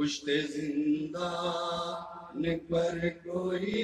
پشت زندان پر کوئی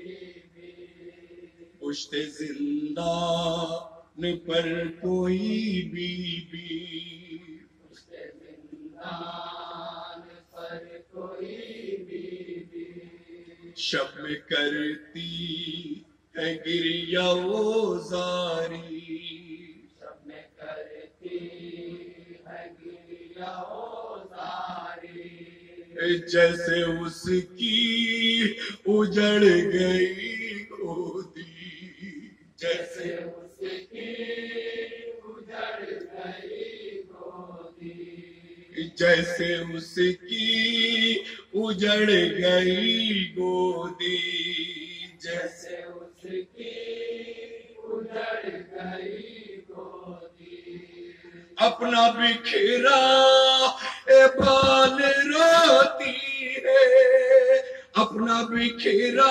پشت زندان پر کوئی بی بی پشت زندان پر کوئی بی بی شب میں کرتی ہے گریہ و زاری شب میں کرتی ہے گریہ و زاری جیسے اس کی اجڑ گئی گودی جیسے اس کی اجڑ گئی گودی جیسے اس کی اجڑ گئی گودی جیسے اس کی اجڑ گئی گودی اپنا بکھرا بال روتی ہے اپنا بکھرا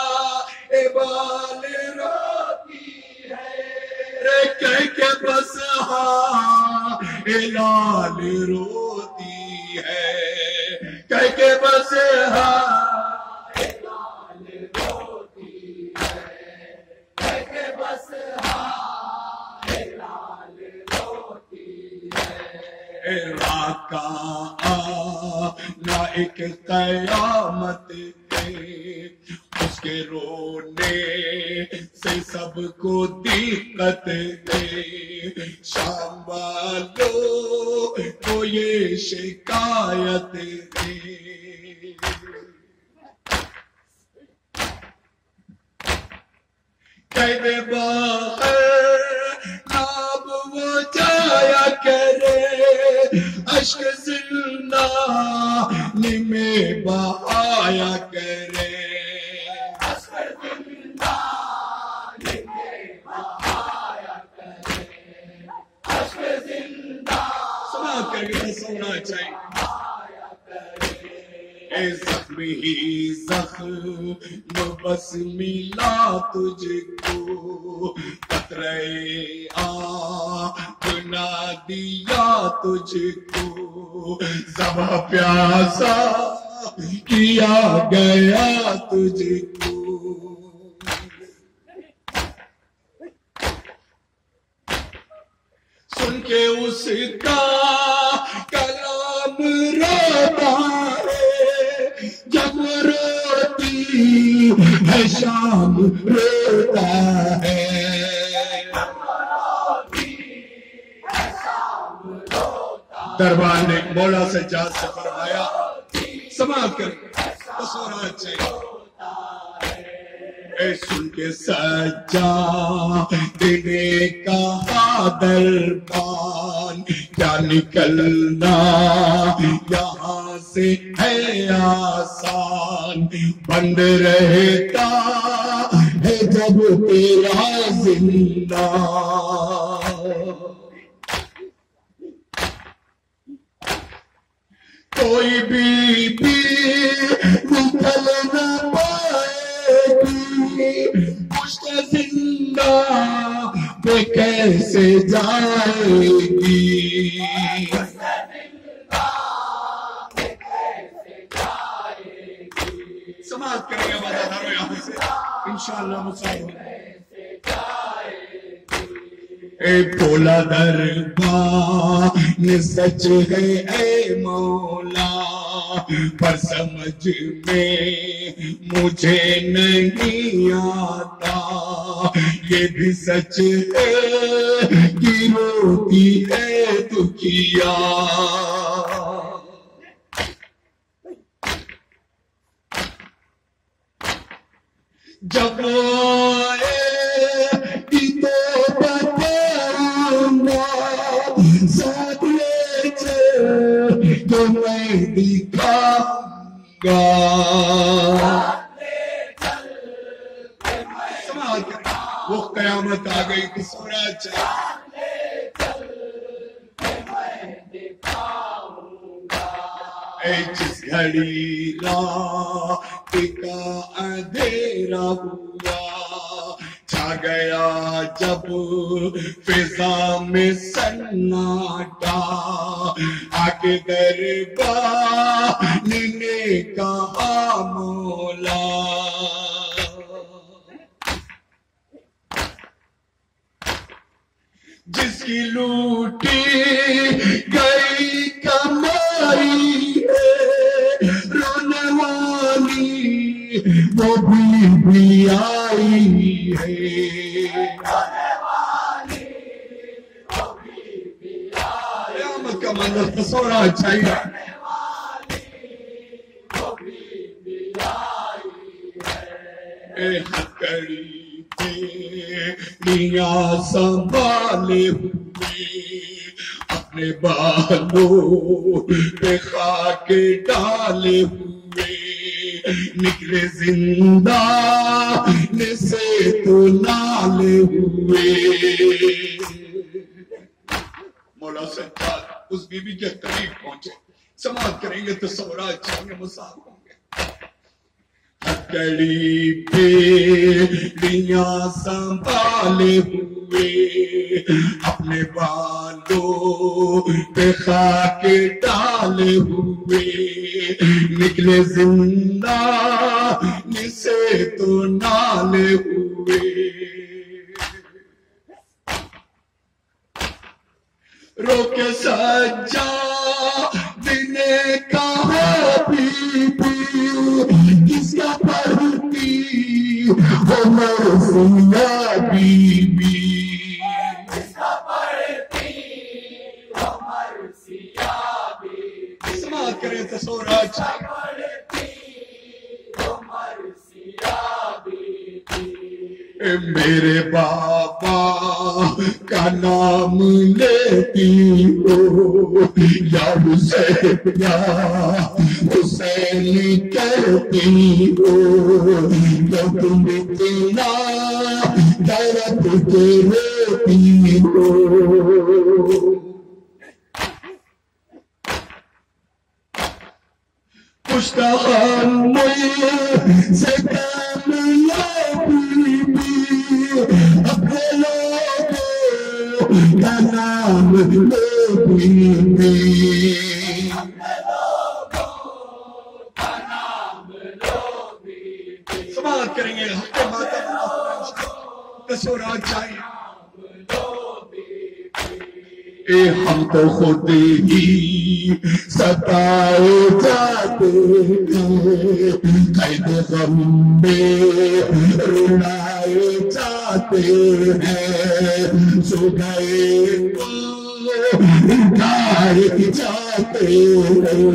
بال روتی ہے رے کہہ کے بس ہاں لال روتی ہے کہہ کے بس ہاں لال روتی ہے کہہ کے بس ہائے لال روتی ہے راکا نہ ایک قیامت ہے اس کے رونے سے سب کو دقت ہے شام والوں کو یہ شکایت ہے قید باہر ناب وہ جایا کرے اشک زندان میں بہایا کرے اشک زندان میں بہایا کرے اشک زندان سنا کر کے سونا چاہیے بہایا کرے اے زخم ہی زخم بس ملا تجھ کو قطرے آہ نہ دیا تجھ کو زبا پیاسا کیا گیا تجھ کو سن کے اس کا کلام روتا ہے جب روتی ہے شام روتا ہے دربار نے مولا سجاد سے فرمایا سماعت کر سونا چاہیے اے سن کے سجاد نے کہا دربان کیا نکلنا یہاں سے ہے آسان بند رہتا ہے جب تیرا زندان کوئی بی نکل نہ پائے گی پشت زندان پہ کیسے جائے گی سماعت کریں گے وعدہ یہاں سے انشاءاللہ مسائل اے بولا دربان سچ ہے اے مولا پر سمجھ میں مجھے نہیں آتا یہ بھی سچ ہے کہ روتی ہے دکھیا جب آئے کہ تو بتاؤں گا ساتھ لے چل تو میں دکھاؤں گا وہ قیامت آ گئی تو سونا چاہیے اے جس گھڑی رات کا اندھیرا ہوا چھا چھا گیا جب فضا میں سناٹا آگے دربار نے کہا مولا جس کی لوٹی گئی کمائی ہے رونے والی وہ بھی آئی ہے قیامت کا منظر تصورہ چاہیے اے ہتھکڑی تیریاں سنبھالے ہوئے اپنے بالوں پہ خاک ڈالے ہوئے نکلے زندان سے تو نالے ہوئے مولا سجاد اس بی بی کے قریب پہنچے سماعت کریں گے تصورات چاہیے مصاب ہوں گے ہتھکڑی بیڑیاں سنبھالے ہوئے اپنے بالوں پہ خاک ڈالے ہوئے نکلے زندان سے تو نالے ہوئے روکے سجاد نے کہا بی بی کس کا پڑھتی وہ مرثیہ بی بی کس کا پڑھتی وہ مرثیہ بی بی سماعت کریں تصورات چاہیے پڑھتی وہ مرثیہ بی بی میرے بابا کا نام لیتی ہو یا حسین یا حسین کہتی ہو یا تم اتنا درد کے لیتی ہو پشتحمل سے کامیابی اپنے لوگوں کا نام لیتی سماعت کریں گے حق ماتم تصورات چاہیے اے ہم تو خود ہی ستائے جاتے ہیں قید غم میں رلائے جاتے ہیں سو گئے تو اٹھائے جاتے ہیں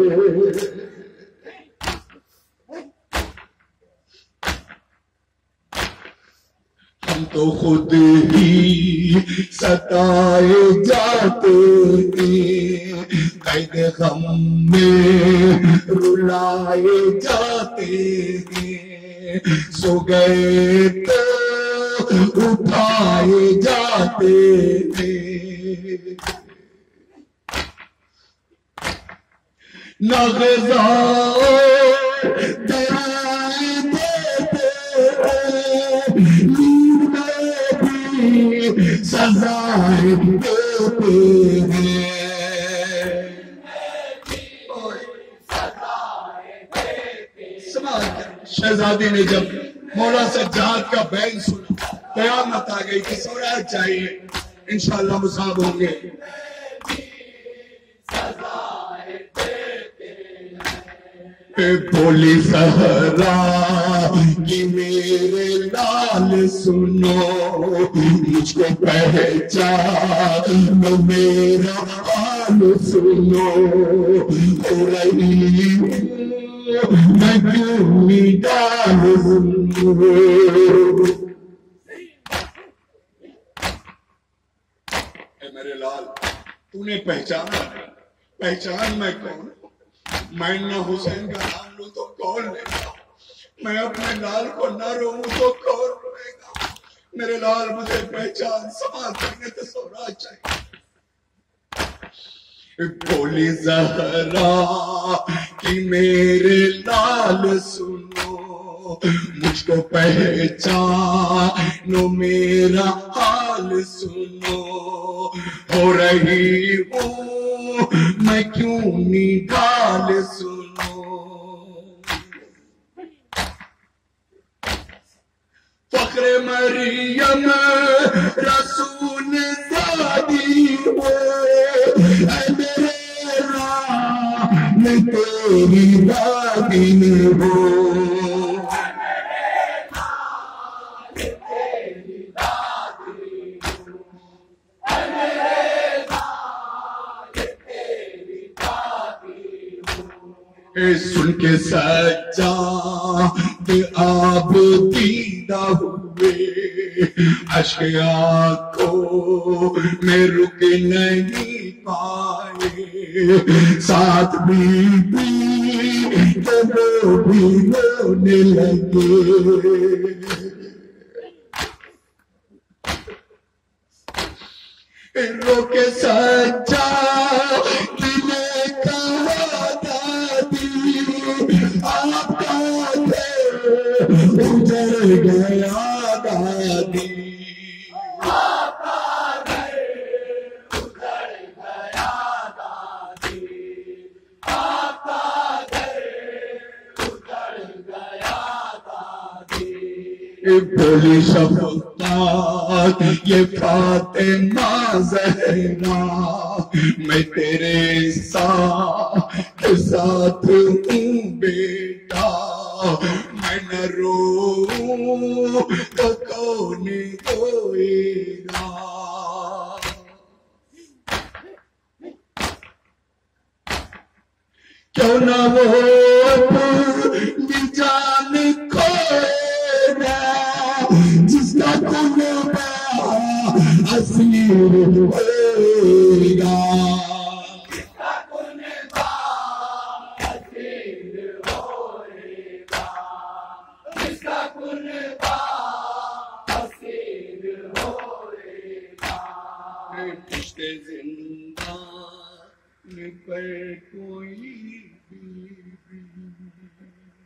ہم تو خود ہی ستائے جاتے ہیں قید غم میں رلائے جاتے ہیں سو گئے تو اٹھائے جاتے ہیں نہ غذا دعائیں دیتے سزائے دیتے ہیں شہزادی نے جب مولا سجاد کا بیان سنا قیامت آ گئی تصورات چاہیے انشاءاللہ مصاب ہوں گے بولی زہرا کہ میرے لال سنو مجھ کو پہچانو میرا حال سنو ہو رہی میں کیوں نڈال سنو اے میرے لال تو نے پہچانا نہیں پہچان میں کون میں نہ حسین کا نام لوں تو کون لے گا میں اپنے لال کو نہ روؤں تو کون روئے گا میرے لال مجھے پہچان سماعت کرنے تصورات چاہیے بولی زہرا کہ میرے لال سنو مجھ کو پہچانو میرا حال سنو ہو رہی ہوں میں کیوں نڈال سنو فخر مریم رسول زادی ہو اے میرے رام تیری دادی ہو سن کے سجاد آپ دیدہ ہوئے اشک آنکھوں میں رک نہیں پائے ساتھ بی بی کہ وہ بھی رونے لگے رو کے سجاد نے کہا آپ کا دل اجڑ گیا دادی آپ کا گھر اجڑ گیا دادی آپ کا گھر اجڑ گیا دادی بولی شفقت یہ فاطمہ زہرا میں تیرے ساتھ ہوں بیٹا میں نہ روؤں تو کون روئے گا کیوں نہ وہ اپنی جان کھوئے گا جس کا قربا اسیر ہوئے گا پشت زندان پر کوئی